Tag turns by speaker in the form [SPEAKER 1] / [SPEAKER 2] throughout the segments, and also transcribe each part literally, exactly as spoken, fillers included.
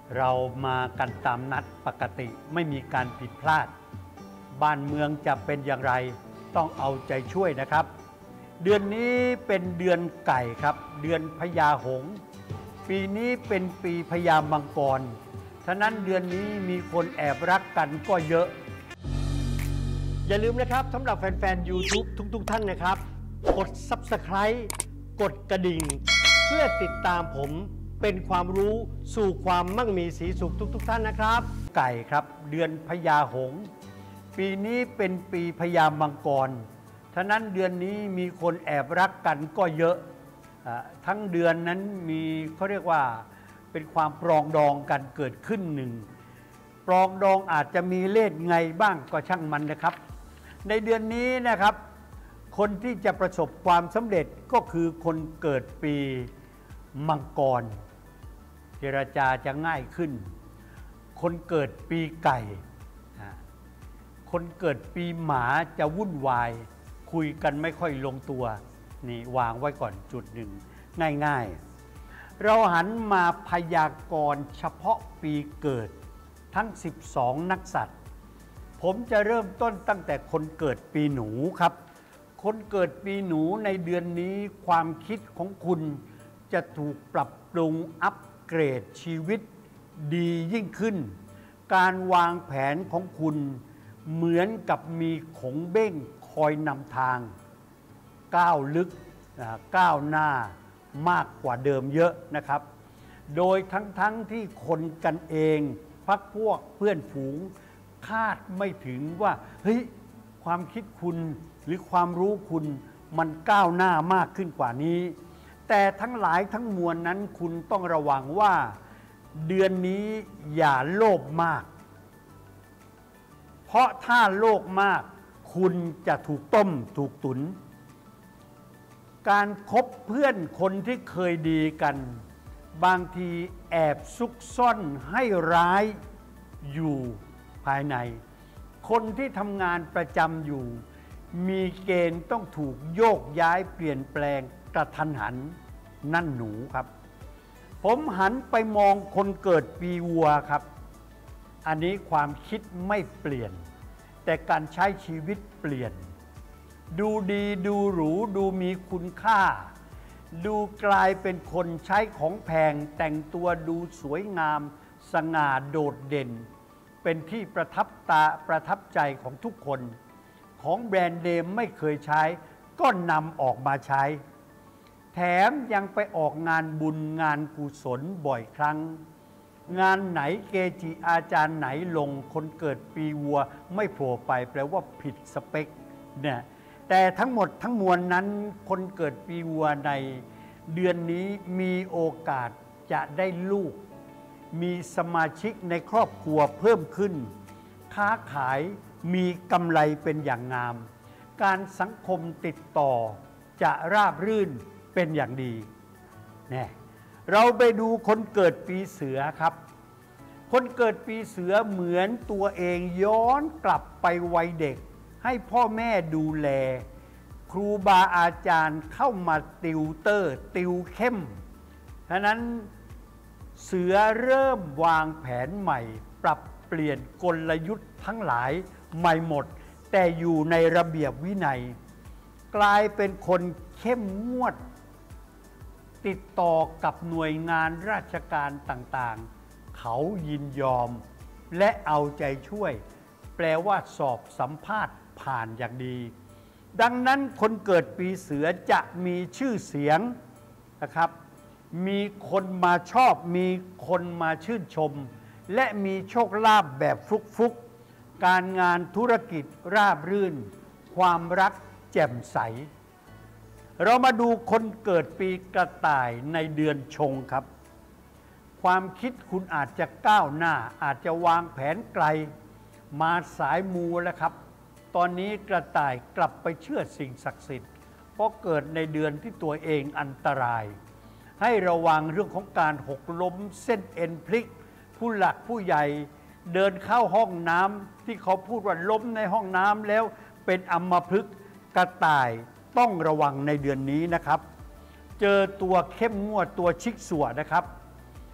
[SPEAKER 1] เรามากันตามนัดปกติไม่มีการผิดพลาดบ้านเมืองจะเป็นอย่างไรต้องเอาใจช่วยนะครับเดือนนี้เป็นเดือนไก่ครับเดือนพญาหงส์ปีนี้เป็นปีพญามังกรฉะนั้นเดือนนี้มีคนแอบรักกันก็เยอะอย่าลืมนะครับสำหรับแฟนๆ YouTube ทุกๆท่านนะครับกด ซับสไครบ์ กดกระดิ่งเพื่อติดตามผมเป็นความรู้สู่ความมั่งมีสีสุขทุกๆท่านนะครับไก่ครับเดือนพญาหงส์ปีนี้เป็นปีพญามังกรฉะนั้นเดือนนี้มีคนแอบรักกันก็เยอะทั้งเดือนนั้นมีเขาเรียกว่าเป็นความปรองดองกันเกิดขึ้นหนึ่งปรองดองอาจจะมีเลขไงบ้างก็ช่างมันนะครับในเดือนนี้นะครับคนที่จะประสบความสำเร็จก็คือคนเกิดปีมังกรเจรจาจะง่ายขึ้นคนเกิดปีไก่คนเกิดปีหมาจะวุ่นวายคุยกันไม่ค่อยลงตัวนี่วางไว้ก่อนจุดหนึ่งง่ายๆเราหันมาพยากรณ์เฉพาะปีเกิดทั้งสิบสองนักสัตว์ผมจะเริ่มต้นตั้งแต่คนเกิดปีหนูครับคนเกิดปีหนูในเดือนนี้ความคิดของคุณจะถูกปรับปรุงอัปเกรดชีวิตดียิ่งขึ้นการวางแผนของคุณเหมือนกับมีขงเบ้งคอยนำทางก้าวลึกก้าวหน้ามากกว่าเดิมเยอะนะครับโดยทั้งๆ ทที่คนกันเองพักพวกเพื่อนฝูงคาดไม่ถึงว่าเฮ้ยความคิดคุณหรือความรู้คุณมันก้าวหน้ามากขึ้นกว่านี้แต่ทั้งหลายทั้งมวลนั้นคุณต้องระวังว่าเดือนนี้อย่าโลภมากเพราะถ้าโลภมากคุณจะถูกต้มถูกตุนการคบเพื่อนคนที่เคยดีกันบางทีแอบซุกซ่อนให้ร้ายอยู่ภายในคนที่ทำงานประจำอยู่มีเกณฑ์ต้องถูกโยกย้ายเปลี่ยนแปลงกระทันหันนั่นหนูครับผมหันไปมองคนเกิดปีวัวครับอันนี้ความคิดไม่เปลี่ยนแต่การใช้ชีวิตเปลี่ยนดูดีดูหรูดูมีคุณค่าดูกลายเป็นคนใช้ของแพงแต่งตัวดูสวยงามสง่าโดดเด่นเป็นที่ประทับตาประทับใจของทุกคนของแบรนด์เนมไม่เคยใช้ก็นำออกมาใช้แถมยังไปออกงานบุญงานกุศลบ่อยครั้งงานไหนเกจิอาจารย์ไหนลงคนเกิดปีวัวไม่โผล่ไปแปลว่าผิดสเปคเนี่ยแต่ทั้งหมดทั้งมวลนั้นคนเกิดปีวัวในเดือนนี้มีโอกาสจะได้ลูกมีสมาชิกในครอบครัวเพิ่มขึ้นค้าขายมีกำไรเป็นอย่างงามการสังคมติดต่อจะราบรื่นเป็นอย่างดีเนี่ยเราไปดูคนเกิดปีเสือครับคนเกิดปีเสือเหมือนตัวเองย้อนกลับไปวัยเด็กให้พ่อแม่ดูแลครูบาอาจารย์เข้ามาติวเตอร์ติวเข้มฉะนั้นเสือเริ่มวางแผนใหม่ปรับเปลี่ยนกลยุทธ์ทั้งหลายใหม่หมดแต่อยู่ในระเบียบวินัยกลายเป็นคนเข้มงวดติดต่อกับหน่วยงานราชการต่างๆเขายินยอมและเอาใจช่วยแปลว่าสอบสัมภาษณ์ผ่านอย่างดีดังนั้นคนเกิดปีเสือจะมีชื่อเสียงนะครับมีคนมาชอบมีคนมาชื่นชมและมีโชคลาภแบบฟุกๆการงานธุรกิจราบรื่นความรักแจ่มใสเรามาดูคนเกิดปีกระต่ายในเดือนชงครับความคิดคุณอาจจะก้าวหน้าอาจจะวางแผนไกลมาสายมูแล้วครับตอนนี้กระต่ายกลับไปเชื่อสิ่งศักดิ์สิทธิ์เพราะเกิดในเดือนที่ตัวเองอันตรายให้ระวังเรื่องของการหกล้มเส้นเอ็นพลิกผู้หลักผู้ใหญ่เดินเข้าห้องน้ำที่เขาพูดว่าล้มในห้องน้ำแล้วเป็นอัมพฤกษ์กระต่ายต้องระวังในเดือนนี้นะครับเจอตัวเข้มงวดตัวชิกสัวนะครับ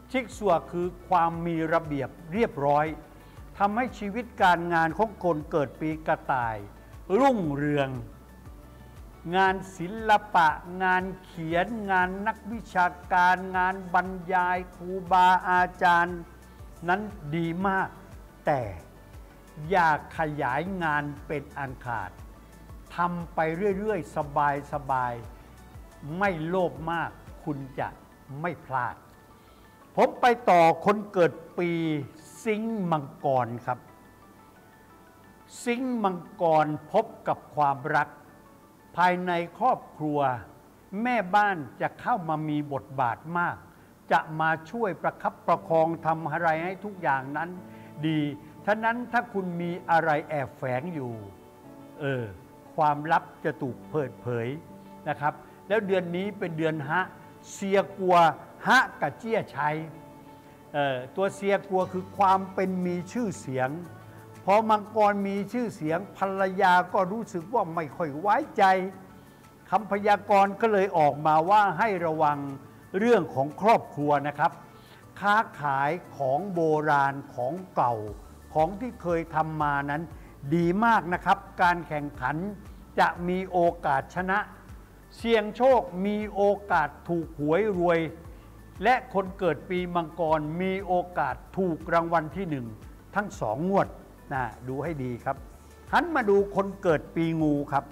[SPEAKER 1] ชิกซัวคือความมีระเบียบเรียบร้อยทำให้ชีวิตการงานของคนเกิดปีกระต่ายรุ่งเรืองงานศิลปะงานเขียนงานนักวิชาการงานบรรยายครูบาอาจารย์นั้นดีมากแต่อย่าขยายงานเป็นอันขาดทำไปเรื่อยๆสบายๆไม่โลภมากคุณจะไม่พลาดผมไปต่อคนเกิดปีสิงห์มังกรครับสิงห์มังกรพบกับความรักภายในครอบครัวแม่บ้านจะเข้ามามีบทบาทมากจะมาช่วยประคับประคองทำอะไรให้ทุกอย่างนั้นดีฉะนั้นถ้าคุณมีอะไรแอบแฝงอยู่เออความลับจะถูกเปิดเผยนะครับแล้วเดือนนี้เป็นเดือนฮะเสียกัวฮะกับเจี้ยชัยเอ่อตัวเสียกัวคือความเป็นมีชื่อเสียงพอมังกรมีชื่อเสียงภรรยาก็รู้สึกว่าไม่ค่อยไว้ใจคำพยากรณ์ก็เลยออกมาว่าให้ระวังเรื่องของครอบครัวนะครับค้าขายของโบราณของเก่าของที่เคยทำมานั้นดีมากนะครับการแข่งขันจะมีโอกาสชนะเสี่ยงโชคมีโอกาสถูกหวยรวยและคนเกิดปีมังกรมีโอกาสถูกรางวัลที่หนึ่งทั้งสองงวดนะดูให้ดีครับหันมาดูคนเกิดปีงูครับ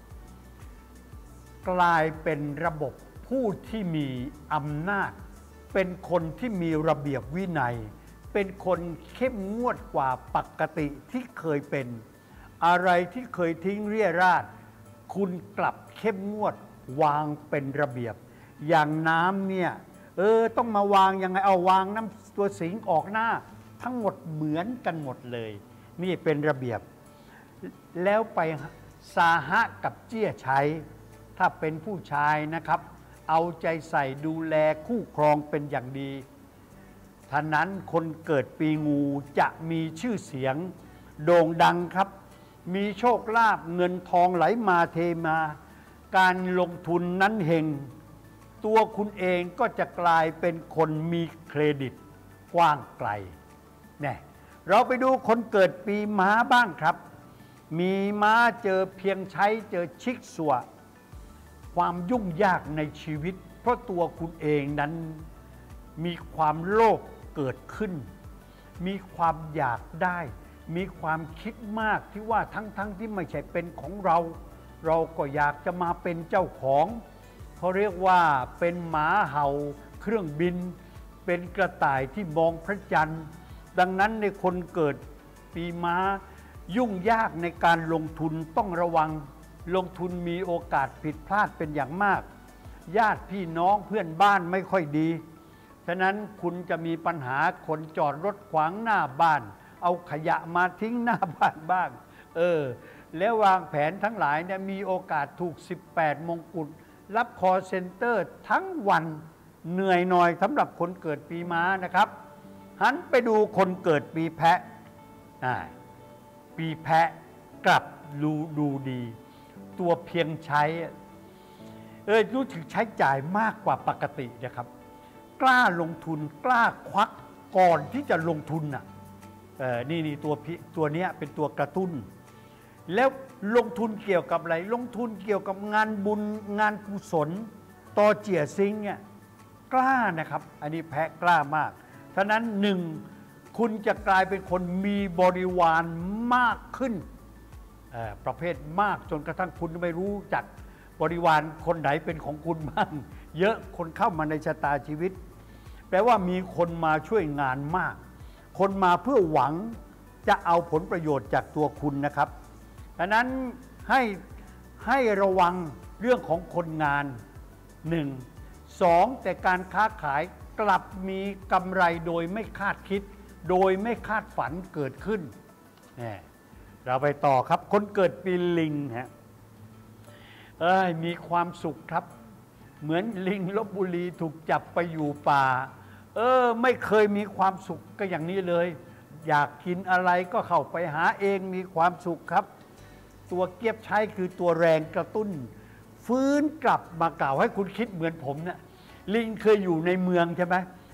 [SPEAKER 1] กลายเป็นระบบผู้ที่มีอำนาจเป็นคนที่มีระเบียบวินัยเป็นคนเข้มงวดกว่าปกติที่เคยเป็นอะไรที่เคยทิ้งเรี่ยราดคุณกลับเข้มงวดวางเป็นระเบียบอย่างน้ำเนี่ยเออต้องมาวางยังไงเอาวางน้ำตัวสิงออกหน้าทั้งหมดเหมือนกันหมดเลยนี่เป็นระเบียบแล้วไปสาหะกับเจี้ยชัยถ้าเป็นผู้ชายนะครับเอาใจใส่ดูแลคู่ครองเป็นอย่างดีท่านั้นคนเกิดปีงูจะมีชื่อเสียงโด่งดังครับมีโชคลาภเงินทองไหลมาเทมาการลงทุนนั้นเฮงตัวคุณเองก็จะกลายเป็นคนมีเครดิตกว้างไกลเนี่ยเราไปดูคนเกิดปีม้าบ้างครับมีม้าเจอเพียงใช้เจอชิกสัวความยุ่งยากในชีวิตเพราะตัวคุณเองนั้นมีความโลภเกิดขึ้นมีความอยากได้มีความคิดมากที่ว่าทั้งๆ ท, ที่ไม่ใช่เป็นของเราเราก็อยากจะมาเป็นเจ้าของเขาเรียกว่าเป็นหมาเห่าเครื่องบินเป็นกระต่ายที่มองพระจันทร์ดังนั้นในคนเกิดปีม้ายุ่งยากในการลงทุนต้องระวังลงทุนมีโอกาสผิดพลาดเป็นอย่างมากญาติพี่น้องเพื่อนบ้านไม่ค่อยดีฉะนั้นคุณจะมีปัญหาคนจอดรถขวางหน้าบ้านเอาขยะมาทิ้งหน้าบ้านบ้างเออแล้ววางแผนทั้งหลายเนี่ยมีโอกาสถูกสิบแปดมงกุฎรับคอเซ็นเตอร์ทั้งวันเหนื่อยหน่อยสำหรับคนเกิดปีม้านะครับหันไปดูคนเกิดปีแพะปีแพะกลับดูดูดีตัวเพียงใช้เออรู้สึกใช้จ่ายมากกว่าปกตินะครับกล้าลงทุนกล้าควักก่อนที่จะลงทุนอ่ะเออนี่นี่ตัวตัวเนี้ยเป็นตัวกระตุ้นแล้วลงทุนเกี่ยวกับอะไรลงทุนเกี่ยวกับงานบุญงานกุศลต่อเจี๋ยซิงเนี่ยกล้านะครับอันนี้แพะกล้ามากฉะนั้นหนึ่งคุณจะกลายเป็นคนมีบริวารมากขึ้นประเภทมากจนกระทั่งคุณไม่รู้จักบริวารคนไหนเป็นของคุณบ้างเยอะคนเข้ามาในชะตาชีวิตแปลว่ามีคนมาช่วยงานมากคนมาเพื่อหวังจะเอาผลประโยชน์จากตัวคุณนะครับดังนั้นให้ให้ระวังเรื่องของคนงานหนึ่งสองแต่การค้าขายกลับมีกำไรโดยไม่คาดคิดโดยไม่คาดฝันเกิดขึ้นเนี่ยเราไปต่อครับคนเกิดปีลิงฮะเอ้ยมีความสุขครับเหมือนลิงลพบุรีถูกจับไปอยู่ป่าเออไม่เคยมีความสุขก็อย่างนี้เลยอยากกินอะไรก็เข้าไปหาเองมีความสุขครับตัวเกียบใช้คือตัวแรงกระตุ้นฟื้นกลับมากล่าวให้คุณคิดเหมือนผมเนะี่ยลิงเคยอยู่ในเมืองใช่ไหม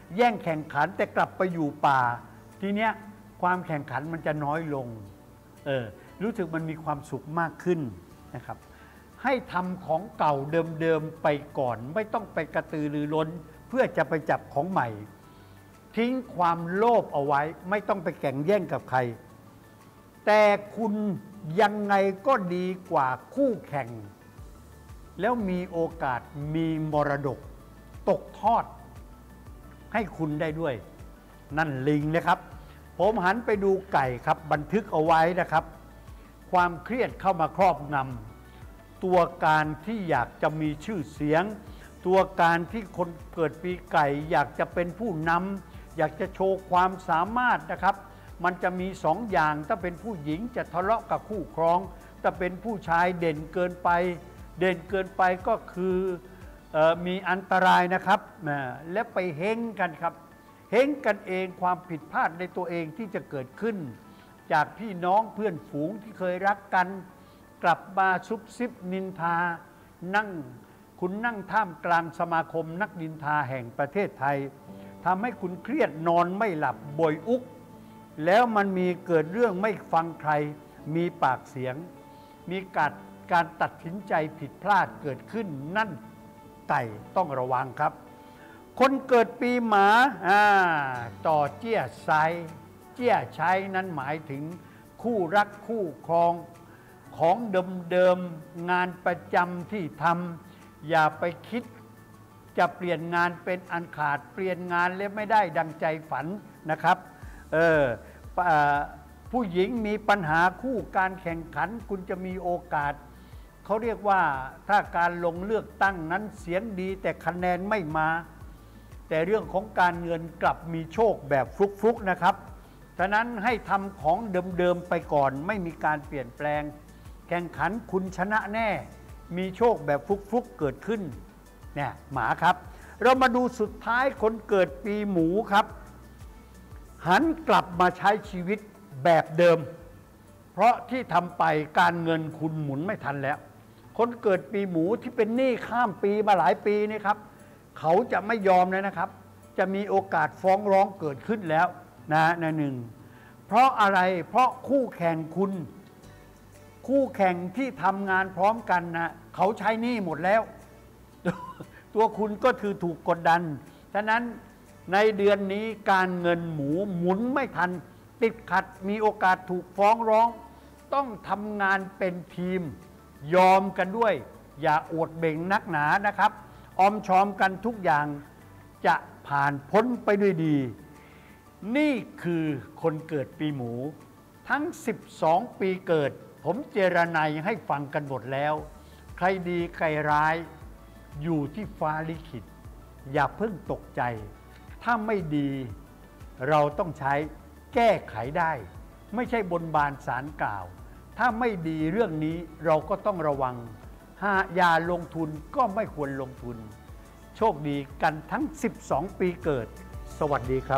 [SPEAKER 1] แย่งแข่งขันแต่กลับไปอยู่ป่าทีเนี้ยความแข่งขันมันจะน้อยลงเออรู้สึกมันมีความสุขมากขึ้นนะครับให้ทำของเก่าเดิมๆไปก่อนไม่ต้องไปกระตือรือร้นเพื่อจะไปจับของใหม่ทิ้งความโลภเอาไว้ไม่ต้องไปแข่งแย่งกับใครแต่คุณยังไงก็ดีกว่าคู่แข่งแล้วมีโอกาสมีมรดกตกทอดให้คุณได้ด้วยนั่นลิงนะครับผมหันไปดูไก่ครับบันทึกเอาไว้นะครับความเครียดเข้ามาครอบงำตัวการที่อยากจะมีชื่อเสียงตัวการที่คนเกิดปีไก่อยากจะเป็นผู้นำอยากจะโชว์ความสามารถนะครับมันจะมีสองอย่างถ้าเป็นผู้หญิงจะทะเลาะกับคู่ครองถ้าเป็นผู้ชายเด่นเกินไปเด่นเกินไปก็คือเอ่อมีอันตรายนะครับและไปเฮ้งกันครับเฮ้งกันเองความผิดพลาดในตัวเองที่จะเกิดขึ้นจากพี่น้องเพื่อนฝูงที่เคยรักกันกลับมาซุบซิบนินทานั่งคุณนั่งท่ามกลางสมาคมนักนินทาแห่งประเทศไทยทำให้คุณเครียดนอนไม่หลับบ่อยอุกแล้วมันมีเกิดเรื่องไม่ฟังใครมีปากเสียงมีการการตัดสินใจผิดพลาดเกิดขึ้นนั่นไก่ต้องระวังครับคนเกิดปีหมาอ่าต่อเจี้ยไซเจี้ยใช้นั้นหมายถึงคู่รักคู่ครองของเดิมๆงานประจำที่ทำอย่าไปคิดจะเปลี่ยนงานเป็นอันขาดเปลี่ยนงานแล้วไม่ได้ดังใจฝันนะครับเออผู้หญิงมีปัญหาคู่การแข่งขันคุณจะมีโอกาสเขาเรียกว่าถ้าการลงเลือกตั้งนั้นเสียงดีแต่คะแนนไม่มาแต่เรื่องของการเงินกลับมีโชคแบบฟลุกๆนะครับฉะนั้นให้ทำของเดิมๆไปก่อนไม่มีการเปลี่ยนแปลงแข่งขันคุณชนะแน่มีโชคแบบฟลุกๆเกิดขึ้นเนี่ยหมาครับเรามาดูสุดท้ายคนเกิดปีหมูครับหันกลับมาใช้ชีวิตแบบเดิมเพราะที่ทำไปการเงินคุณหมุนไม่ทันแล้วคนเกิดปีหมูที่เป็นหนี้ข้ามปีมาหลายปีนี่ครับเขาจะไม่ยอมเลยนะครับจะมีโอกาสฟ้องร้องเกิดขึ้นแล้วนะนะหนึ่งเพราะอะไรเพราะคู่แข่งคุณคู่แข่งที่ทำงานพร้อมกันนะเขาใช้หนี้หมดแล้วตัวคุณก็คือถูกกดดันฉะนั้นในเดือนนี้การเงินหมูหมุนไม่ทันติดขัดมีโอกาสถูกฟ้องร้องต้องทำงานเป็นทีมยอมกันด้วยอย่าอวดเบ่งนักหนานะครับออมชอมกันทุกอย่างจะผ่านพ้นไปด้วยดีนี่คือคนเกิดปีหมูทั้งสิบสองปีเกิดผมเจรไนให้ฟังกันหมดแล้วใครดีใครร้ายอยู่ที่ฟ้าลิขิตอย่าเพิ่งตกใจถ้าไม่ดีเราต้องใช้แก้ไขได้ไม่ใช่บนบานสารกล่าวถ้าไม่ดีเรื่องนี้เราก็ต้องระวังหากอย่าลงทุนก็ไม่ควรลงทุนโชคดีกันทั้งสิบสองปีเกิดสวัสดีครับ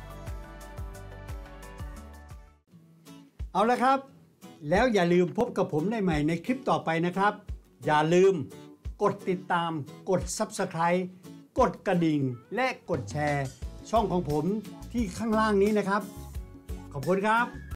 [SPEAKER 1] เอาละครับแล้วอย่าลืมพบกับผมได้ใหม่ในคลิปต่อไปนะครับอย่าลืมกดติดตามกด ซับสไครบ์ กดกระดิ่งและกดแชร์ช่องของผมที่ข้างล่างนี้นะครับขอบคุณครับ